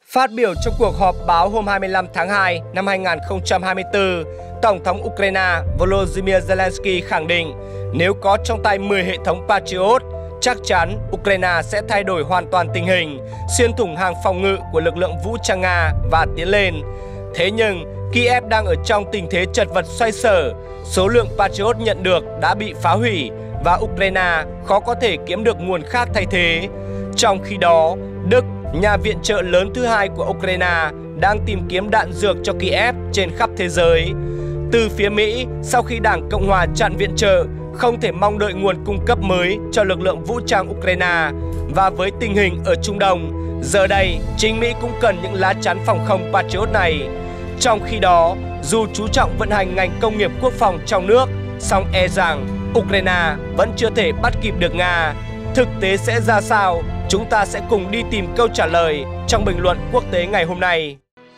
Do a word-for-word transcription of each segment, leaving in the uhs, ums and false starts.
Phát biểu trong cuộc họp báo hôm hai mươi lăm tháng hai năm hai nghìn không trăm hai mươi tư, Tổng thống Ukraine Volodymyr Zelensky khẳng định nếu có trong tay mười hệ thống Patriot, chắc chắn Ukraine sẽ thay đổi hoàn toàn tình hình, xuyên thủng hàng phòng ngự của lực lượng vũ trang Nga và tiến lên. Thế nhưng, Kiev đang ở trong tình thế chật vật xoay sở, số lượng Patriot nhận được đã bị phá hủy và Ukraine khó có thể kiếm được nguồn khác thay thế. Trong khi đó, Đức, nhà viện trợ lớn thứ hai của Ukraine, đang tìm kiếm đạn dược cho Kiev trên khắp thế giới. Từ phía Mỹ, sau khi Đảng Cộng hòa chặn viện trợ, không thể mong đợi nguồn cung cấp mới cho lực lượng vũ trang Ukraine. Và với tình hình ở Trung Đông, giờ đây chính Mỹ cũng cần những lá chắn phòng không Patriot này. Trong khi đó, dù chú trọng vận hành ngành công nghiệp quốc phòng trong nước, song e rằng Ukraine vẫn chưa thể bắt kịp được Nga. Thực tế sẽ ra sao? Chúng ta sẽ cùng đi tìm câu trả lời trong bình luận quốc tế ngày hôm nay.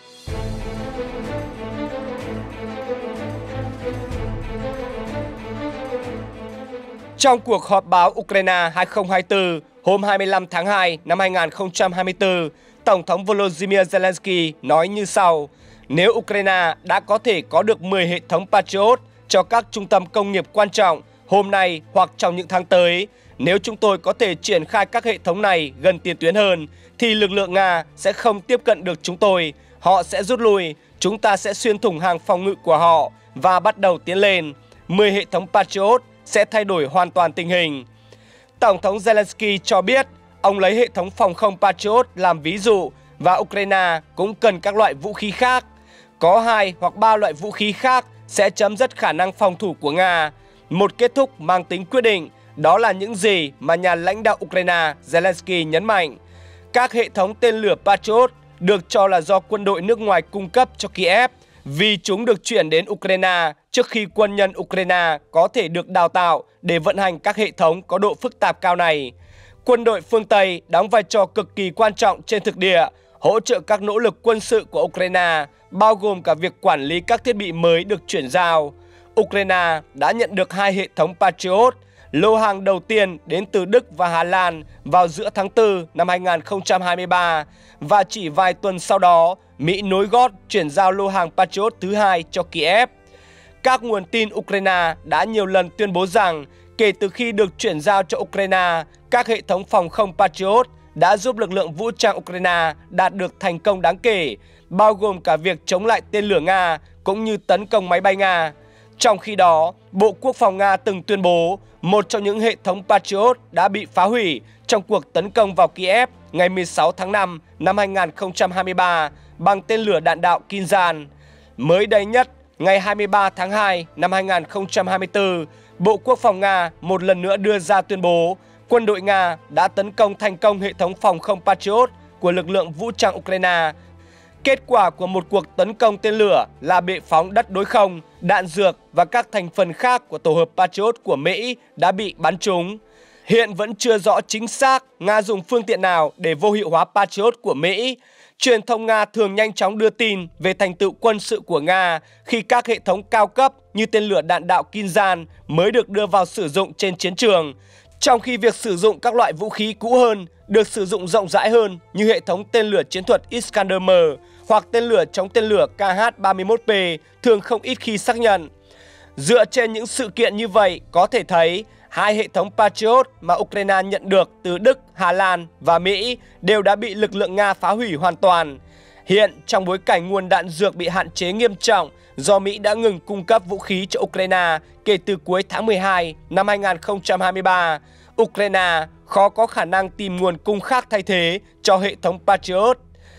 Trong cuộc họp báo Ukraine hai không hai tư hôm hai mươi lăm tháng hai năm hai nghìn không trăm hai mươi tư, Tổng thống Volodymyr Zelensky nói như sau: nếu Ukraine đã có thể có được mười hệ thống Patriot cho các trung tâm công nghiệp quan trọng hôm nay hoặc trong những tháng tới, nếu chúng tôi có thể triển khai các hệ thống này gần tiền tuyến hơn, thì lực lượng Nga sẽ không tiếp cận được chúng tôi. Họ sẽ rút lui, chúng ta sẽ xuyên thủng hàng phòng ngự của họ và bắt đầu tiến lên. mười hệ thống Patriot sẽ thay đổi hoàn toàn tình hình. Tổng thống Zelensky cho biết ông lấy hệ thống phòng không Patriot làm ví dụ và Ukraine cũng cần các loại vũ khí khác. Có hai hoặc ba loại vũ khí khác sẽ chấm dứt khả năng phòng thủ của Nga. Một kết thúc mang tính quyết định, đó là những gì mà nhà lãnh đạo Ukraine Zelensky nhấn mạnh. Các hệ thống tên lửa Patriot được cho là do quân đội nước ngoài cung cấp cho Kiev vì chúng được chuyển đến Ukraine trước khi quân nhân Ukraine có thể được đào tạo để vận hành các hệ thống có độ phức tạp cao này. Quân đội phương Tây đóng vai trò cực kỳ quan trọng trên thực địa, hỗ trợ các nỗ lực quân sự của Ukraine, bao gồm cả việc quản lý các thiết bị mới được chuyển giao. Ukraine đã nhận được hai hệ thống Patriot, lô hàng đầu tiên đến từ Đức và Hà Lan vào giữa tháng tư năm hai nghìn không trăm hai mươi ba và chỉ vài tuần sau đó, Mỹ nối gót chuyển giao lô hàng Patriot thứ hai cho Kiev. Các nguồn tin Ukraine đã nhiều lần tuyên bố rằng kể từ khi được chuyển giao cho Ukraine, các hệ thống phòng không Patriot đã giúp lực lượng vũ trang Ukraine đạt được thành công đáng kể, bao gồm cả việc chống lại tên lửa Nga cũng như tấn công máy bay Nga. Trong khi đó, Bộ Quốc phòng Nga từng tuyên bố một trong những hệ thống Patriot đã bị phá hủy trong cuộc tấn công vào Kiev ngày mười sáu tháng năm năm hai nghìn không trăm hai mươi ba bằng tên lửa đạn đạo Kinzhan. Mới đây nhất, ngày hai mươi ba tháng hai năm hai nghìn không trăm hai mươi tư, Bộ Quốc phòng Nga một lần nữa đưa ra tuyên bố quân đội Nga đã tấn công thành công hệ thống phòng không Patriot của lực lượng vũ trang Ukraine. Kết quả của một cuộc tấn công tên lửa là bệ phóng đất đối không, đạn dược và các thành phần khác của tổ hợp Patriot của Mỹ đã bị bắn trúng. Hiện vẫn chưa rõ chính xác Nga dùng phương tiện nào để vô hiệu hóa Patriot của Mỹ. Truyền thông Nga thường nhanh chóng đưa tin về thành tựu quân sự của Nga khi các hệ thống cao cấp như tên lửa đạn đạo Kinzhan mới được đưa vào sử dụng trên chiến trường, trong khi việc sử dụng các loại vũ khí cũ hơn được sử dụng rộng rãi hơn như hệ thống tên lửa chiến thuật Iskander M hoặc tên lửa chống tên lửa K H ba mươi mốt P thường không ít khi xác nhận. Dựa trên những sự kiện như vậy, có thể thấy hai hệ thống Patriot mà Ukraine nhận được từ Đức, Hà Lan và Mỹ đều đã bị lực lượng Nga phá hủy hoàn toàn. Hiện, trong bối cảnh nguồn đạn dược bị hạn chế nghiêm trọng do Mỹ đã ngừng cung cấp vũ khí cho Ukraine kể từ cuối tháng mười hai năm hai nghìn không trăm hai mươi ba, Ukraine khó có khả năng tìm nguồn cung khác thay thế cho hệ thống Patriot.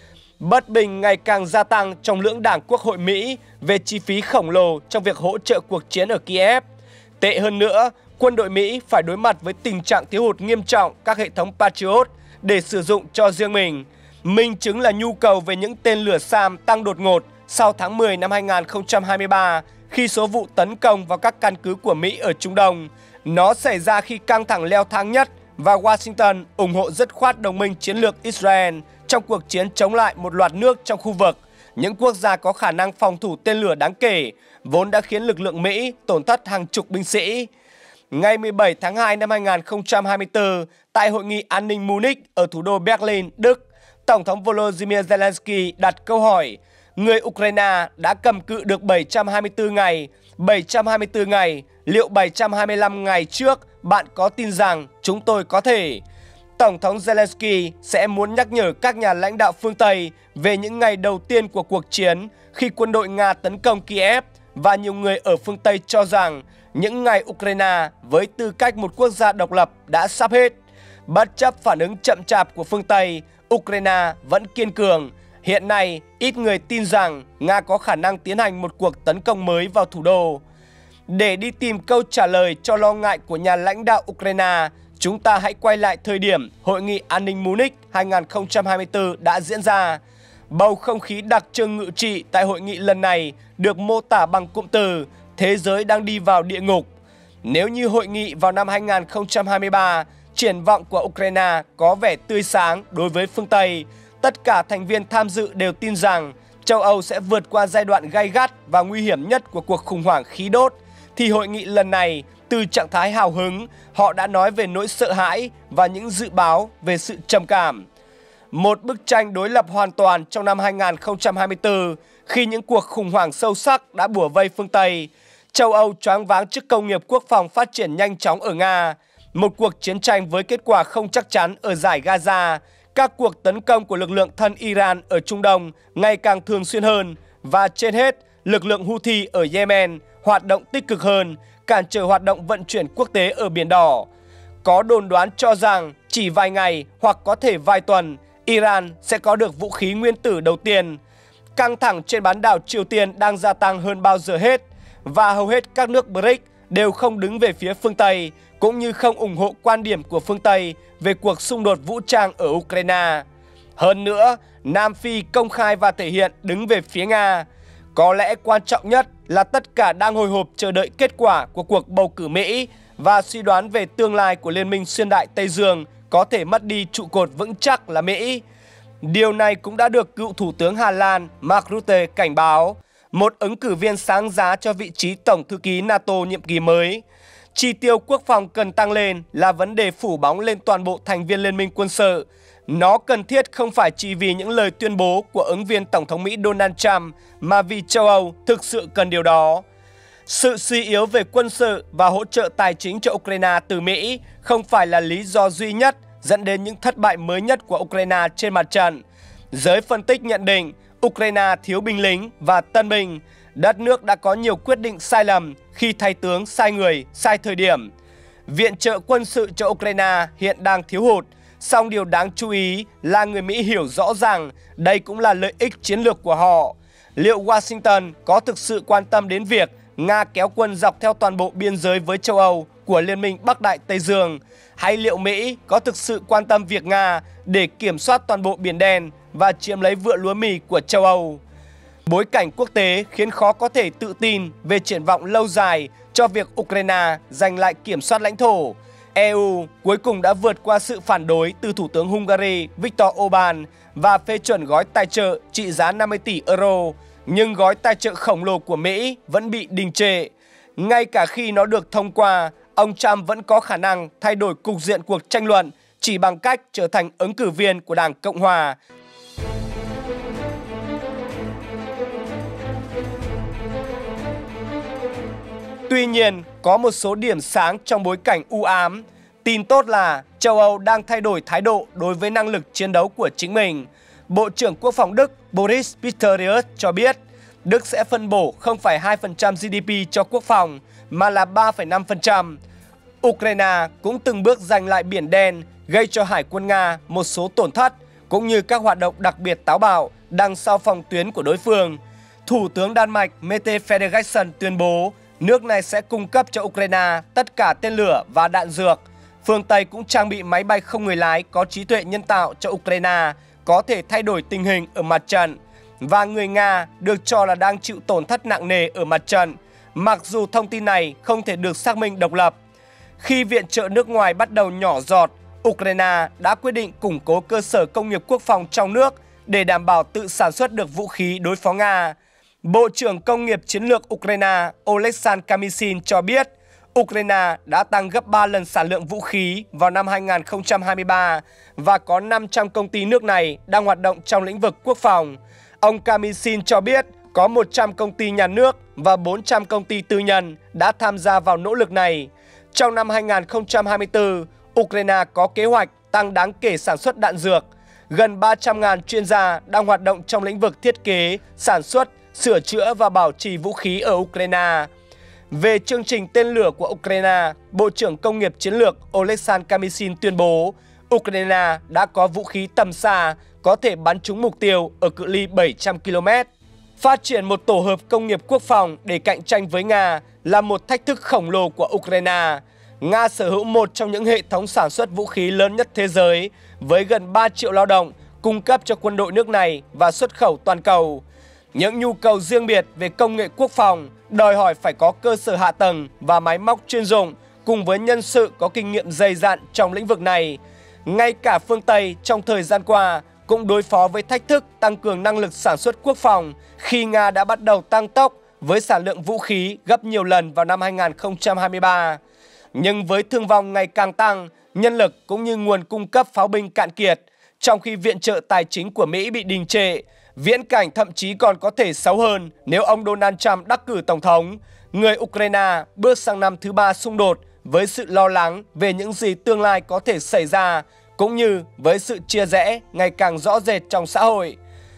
Bất bình ngày càng gia tăng trong lưỡng đảng Quốc hội Mỹ về chi phí khổng lồ trong việc hỗ trợ cuộc chiến ở Kiev. Tệ hơn nữa, quân đội Mỹ phải đối mặt với tình trạng thiếu hụt nghiêm trọng các hệ thống Patriot để sử dụng cho riêng mình. Minh chứng là nhu cầu về những tên lửa SAM tăng đột ngột sau tháng mười năm hai nghìn không trăm hai mươi ba khi số vụ tấn công vào các căn cứ của Mỹ ở Trung Đông. Nó xảy ra khi căng thẳng leo thang nhất và Washington ủng hộ dứt khoát đồng minh chiến lược Israel trong cuộc chiến chống lại một loạt nước trong khu vực, những quốc gia có khả năng phòng thủ tên lửa đáng kể, vốn đã khiến lực lượng Mỹ tổn thất hàng chục binh sĩ. Ngày mười bảy tháng hai năm hai nghìn không trăm hai mươi tư, tại Hội nghị An ninh Munich ở thủ đô Berlin, Đức, Tổng thống Volodymyr Zelensky đặt câu hỏi, người Ukraine đã cầm cự được bảy trăm hai mươi tư ngày, bảy trăm hai mươi tư ngày, liệu bảy trăm hai mươi lăm ngày trước bạn có tin rằng chúng tôi có thể? Tổng thống Zelensky sẽ muốn nhắc nhở các nhà lãnh đạo phương Tây về những ngày đầu tiên của cuộc chiến khi quân đội Nga tấn công Kiev, và nhiều người ở phương Tây cho rằng những ngày Ukraine với tư cách một quốc gia độc lập đã sắp hết. Bất chấp phản ứng chậm chạp của phương Tây, Ukraine vẫn kiên cường. Hiện nay, ít người tin rằng Nga có khả năng tiến hành một cuộc tấn công mới vào thủ đô. Để đi tìm câu trả lời cho lo ngại của nhà lãnh đạo Ukraine, chúng ta hãy quay lại thời điểm Hội nghị An ninh Munich hai nghìn không trăm hai mươi tư đã diễn ra. Bầu không khí đặc trưng ngự trị tại hội nghị lần này được mô tả bằng cụm từ thế giới đang đi vào địa ngục. Nếu như hội nghị vào năm hai nghìn không trăm hai mươi ba, triển vọng của Ukraine có vẻ tươi sáng đối với phương Tây, tất cả thành viên tham dự đều tin rằng châu Âu sẽ vượt qua giai đoạn gay gắt và nguy hiểm nhất của cuộc khủng hoảng khí đốt, thì hội nghị lần này, từ trạng thái hào hứng, họ đã nói về nỗi sợ hãi và những dự báo về sự trầm cảm. Một bức tranh đối lập hoàn toàn trong năm hai nghìn không trăm hai mươi tư, khi những cuộc khủng hoảng sâu sắc đã bủa vây phương Tây. Châu Âu choáng váng trước công nghiệp quốc phòng phát triển nhanh chóng ở Nga, một cuộc chiến tranh với kết quả không chắc chắn ở dải Gaza, các cuộc tấn công của lực lượng thân Iran ở Trung Đông ngày càng thường xuyên hơn, và trên hết, lực lượng Houthi ở Yemen hoạt động tích cực hơn, cản trở hoạt động vận chuyển quốc tế ở Biển Đỏ. Có đồn đoán cho rằng chỉ vài ngày hoặc có thể vài tuần, Iran sẽ có được vũ khí nguyên tử đầu tiên. Căng thẳng trên bán đảo Triều Tiên đang gia tăng hơn bao giờ hết, và hầu hết các nước bờ rích đều không đứng về phía phương Tây, cũng như không ủng hộ quan điểm của phương Tây về cuộc xung đột vũ trang ở Ukraine. Hơn nữa, Nam Phi công khai và thể hiện đứng về phía Nga. Có lẽ quan trọng nhất là tất cả đang hồi hộp chờ đợi kết quả của cuộc bầu cử Mỹ và suy đoán về tương lai của Liên minh xuyên đại Tây Dương có thể mất đi trụ cột vững chắc là Mỹ. Điều này cũng đã được cựu Thủ tướng Hà Lan Mark Rutte cảnh báo, một ứng cử viên sáng giá cho vị trí Tổng thư ký NATO nhiệm kỳ mới. Chi tiêu quốc phòng cần tăng lên là vấn đề phủ bóng lên toàn bộ thành viên Liên minh quân sự. Nó cần thiết không phải chỉ vì những lời tuyên bố của ứng viên Tổng thống Mỹ Donald Trump, mà vì châu Âu thực sự cần điều đó. Sự suy yếu về quân sự và hỗ trợ tài chính cho Ukraine từ Mỹ không phải là lý do duy nhất dẫn đến những thất bại mới nhất của Ukraine trên mặt trận. Giới phân tích nhận định Ukraine thiếu binh lính và tân binh. Đất nước đã có nhiều quyết định sai lầm khi thay tướng sai người, sai thời điểm. Viện trợ quân sự cho Ukraine hiện đang thiếu hụt, song điều đáng chú ý là người Mỹ hiểu rõ ràng đây cũng là lợi ích chiến lược của họ. Liệu Washington có thực sự quan tâm đến việc Nga kéo quân dọc theo toàn bộ biên giới với châu Âu của Liên minh Bắc Đại Tây Dương, hay liệu Mỹ có thực sự quan tâm việc Nga để kiểm soát toàn bộ Biển Đen và chiếm lấy vựa lúa mì của châu Âu? Bối cảnh quốc tế khiến khó có thể tự tin về triển vọng lâu dài cho việc Ukraine giành lại kiểm soát lãnh thổ. e u cuối cùng đã vượt qua sự phản đối từ Thủ tướng Hungary Viktor Orbán và phê chuẩn gói tài trợ trị giá năm mươi tỷ euro, nhưng gói tài trợ khổng lồ của Mỹ vẫn bị đình trệ. Ngay cả khi nó được thông qua, ông Trump vẫn có khả năng thay đổi cục diện cuộc tranh luận chỉ bằng cách trở thành ứng cử viên của Đảng Cộng Hòa. Tuy nhiên, có một số điểm sáng trong bối cảnh u ám. Tin tốt là châu Âu đang thay đổi thái độ đối với năng lực chiến đấu của chính mình. Bộ trưởng Quốc phòng Đức Boris Pistorius cho biết Đức sẽ phân bổ không phẩy hai phần trăm giê đê pê cho quốc phòng mà là ba phẩy năm phần trăm. Ukraine cũng từng bước giành lại Biển Đen, gây cho Hải quân Nga một số tổn thất, cũng như các hoạt động đặc biệt táo bạo đằng sau phòng tuyến của đối phương. Thủ tướng Đan Mạch Mette Frederiksen tuyên bố nước này sẽ cung cấp cho Ukraine tất cả tên lửa và đạn dược. Phương Tây cũng trang bị máy bay không người lái có trí tuệ nhân tạo cho Ukraine, có thể thay đổi tình hình ở mặt trận. Và người Nga được cho là đang chịu tổn thất nặng nề ở mặt trận, mặc dù thông tin này không thể được xác minh độc lập. Khi viện trợ nước ngoài bắt đầu nhỏ giọt, Ukraine đã quyết định củng cố cơ sở công nghiệp quốc phòng trong nước để đảm bảo tự sản xuất được vũ khí đối phó Nga. Bộ trưởng Công nghiệp Chiến lược Ukraine Oleksandr Kamyshin cho biết Ukraine đã tăng gấp ba lần sản lượng vũ khí vào năm hai nghìn không trăm hai mươi ba và có năm trăm công ty nước này đang hoạt động trong lĩnh vực quốc phòng. Ông Kamyshin cho biết có một trăm công ty nhà nước và bốn trăm công ty tư nhân đã tham gia vào nỗ lực này. Trong năm hai nghìn không trăm hai mươi tư, Ukraine có kế hoạch tăng đáng kể sản xuất đạn dược. Gần ba trăm nghìn chuyên gia đang hoạt động trong lĩnh vực thiết kế, sản xuất, sửa chữa và bảo trì vũ khí ở Ukraine. Về chương trình tên lửa của Ukraine, Bộ trưởng Công nghiệp Chiến lược Oleksandr Kamyshin tuyên bố Ukraine đã có vũ khí tầm xa có thể bắn trúng mục tiêu ở cự ly bảy trăm ki lô mét. Phát triển một tổ hợp công nghiệp quốc phòng để cạnh tranh với Nga là một thách thức khổng lồ của Ukraine. Nga sở hữu một trong những hệ thống sản xuất vũ khí lớn nhất thế giới với gần ba triệu lao động cung cấp cho quân đội nước này và xuất khẩu toàn cầu. Những nhu cầu riêng biệt về công nghệ quốc phòng đòi hỏi phải có cơ sở hạ tầng và máy móc chuyên dụng cùng với nhân sự có kinh nghiệm dày dặn trong lĩnh vực này. Ngay cả phương Tây trong thời gian qua cũng đối phó với thách thức tăng cường năng lực sản xuất quốc phòng khi Nga đã bắt đầu tăng tốc với sản lượng vũ khí gấp nhiều lần vào năm hai nghìn không trăm hai mươi ba. Nhưng với thương vong ngày càng tăng, nhân lực cũng như nguồn cung cấp pháo binh cạn kiệt, trong khi viện trợ tài chính của Mỹ bị đình trệ, viễn cảnh thậm chí còn có thể xấu hơn nếu ông Donald Trump đắc cử tổng thống. Người Ukraine bước sang năm thứ ba xung đột với sự lo lắng về những gì tương lai có thể xảy ra, cũng như với sự chia rẽ ngày càng rõ rệt trong xã hội.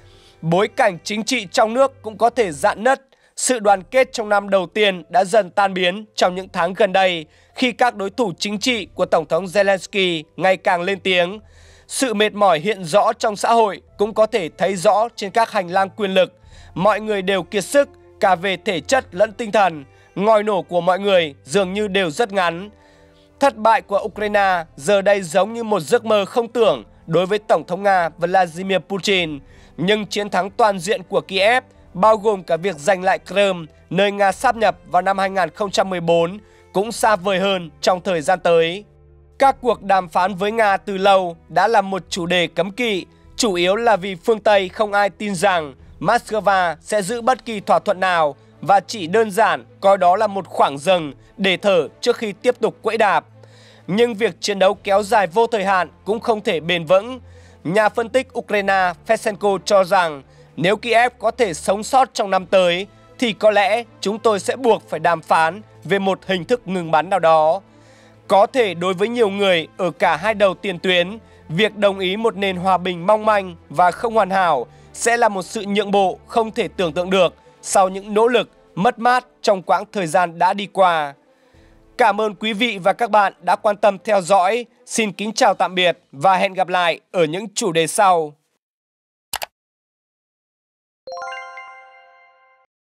Bối cảnh chính trị trong nước cũng có thể rạn nứt. Sự đoàn kết trong năm đầu tiên đã dần tan biến trong những tháng gần đây khi các đối thủ chính trị của Tổng thống Zelensky ngày càng lên tiếng. Sự mệt mỏi hiện rõ trong xã hội cũng có thể thấy rõ trên các hành lang quyền lực. Mọi người đều kiệt sức cả về thể chất lẫn tinh thần. Ngòi nổ của mọi người dường như đều rất ngắn. Thất bại của Ukraine giờ đây giống như một giấc mơ không tưởng đối với Tổng thống Nga Vladimir Putin. Nhưng chiến thắng toàn diện của Kiev, bao gồm cả việc giành lại Crimea, nơi Nga sáp nhập vào năm hai nghìn không trăm mười bốn, cũng xa vời hơn trong thời gian tới. Các cuộc đàm phán với Nga từ lâu đã là một chủ đề cấm kỵ, chủ yếu là vì phương Tây không ai tin rằng Moscow sẽ giữ bất kỳ thỏa thuận nào và chỉ đơn giản coi đó là một khoảng dừng để thở trước khi tiếp tục quẫy đạp. Nhưng việc chiến đấu kéo dài vô thời hạn cũng không thể bền vững. Nhà phân tích Ukraine Fesenko cho rằng nếu Kiev có thể sống sót trong năm tới thì có lẽ chúng tôi sẽ buộc phải đàm phán về một hình thức ngừng bắn nào đó. Có thể đối với nhiều người ở cả hai đầu tiền tuyến, việc đồng ý một nền hòa bình mong manh và không hoàn hảo sẽ là một sự nhượng bộ không thể tưởng tượng được sau những nỗ lực, mất mát trong quãng thời gian đã đi qua. Cảm ơn quý vị và các bạn đã quan tâm theo dõi. Xin kính chào tạm biệt và hẹn gặp lại ở những chủ đề sau.